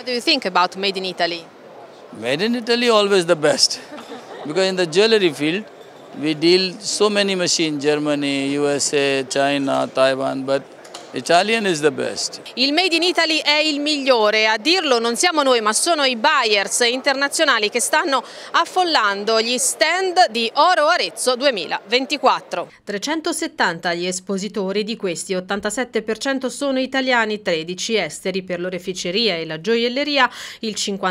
do you think about Made in Italy? Made in Italy always the best because in the jewelry field we deal so many machines, Germany, USA, China, Taiwan, but Italian is the best. Il Made in Italy è il migliore, a dirlo non siamo noi ma sono i buyers internazionali che stanno affollando gli stand di Oro Arezzo 2024. 370 gli espositori, di questi 87% sono italiani, 13 esteri. Per l'oreficeria e la gioielleria il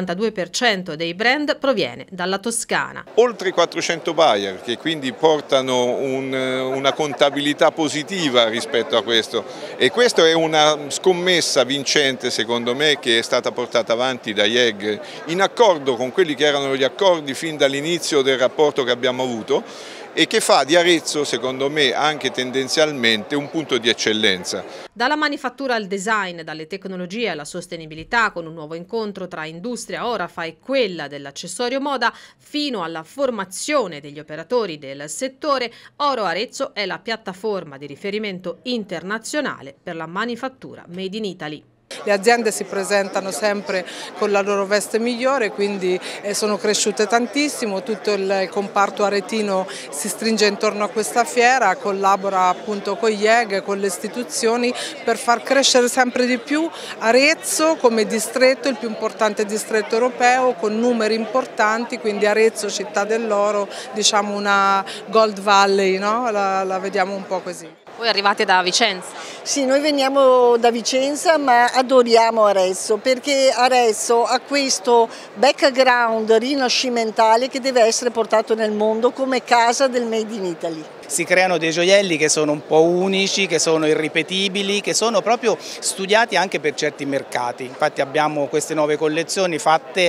52% dei brand proviene dalla Toscana. Oltre 400 buyer che quindi portano una contabilità positiva rispetto a questo. E questa è una scommessa vincente secondo me che è stata portata avanti da IEG in accordo con quelli che erano gli accordi fin dall'inizio del rapporto che abbiamo avuto e che fa di Arezzo secondo me anche tendenzialmente un punto di eccellenza. Dalla manifattura al design, dalle tecnologie alla sostenibilità, con un nuovo incontro tra industria Orafa e quella dell'accessorio moda, fino alla formazione degli operatori del settore, Oro Arezzo è la piattaforma di riferimento internazionale per la manifattura Made in Italy. Le aziende si presentano sempre con la loro veste migliore, quindi sono cresciute tantissimo, tutto il comparto aretino si stringe intorno a questa fiera, collabora appunto con IEG, con le istituzioni per far crescere sempre di più Arezzo come distretto, il più importante distretto europeo, con numeri importanti, quindi Arezzo, città dell'oro, diciamo una Gold Valley, no? La vediamo un po' così. Voi arrivate da Vicenza? Sì, noi veniamo da Vicenza ma adoriamo Arezzo perché Arezzo ha questo background rinascimentale che deve essere portato nel mondo come casa del Made in Italy. Si creano dei gioielli che sono un po' unici, che sono irripetibili, che sono proprio studiati anche per certi mercati. Infatti abbiamo queste nuove collezioni fatte,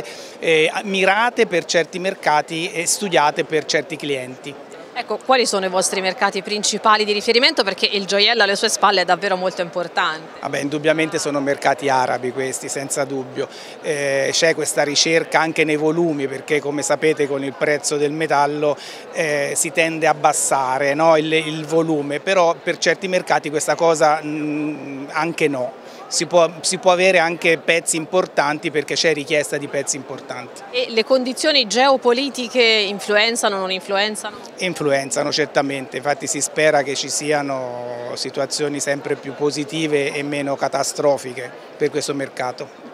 mirate per certi mercati e studiate per certi clienti. Ecco, quali sono i vostri mercati principali di riferimento? Perché il gioiello alle sue spalle è davvero molto importante. Vabbè, indubbiamente sono mercati arabi questi, senza dubbio. C'è questa ricerca anche nei volumi perché come sapete con il prezzo del metallo si tende a abbassare, no, il volume, però per certi mercati questa cosa anche no. Si può avere anche pezzi importanti perché c'è richiesta di pezzi importanti. E le condizioni geopolitiche influenzano o non influenzano? Influenzano certamente, infatti si spera che ci siano situazioni sempre più positive e meno catastrofiche per questo mercato.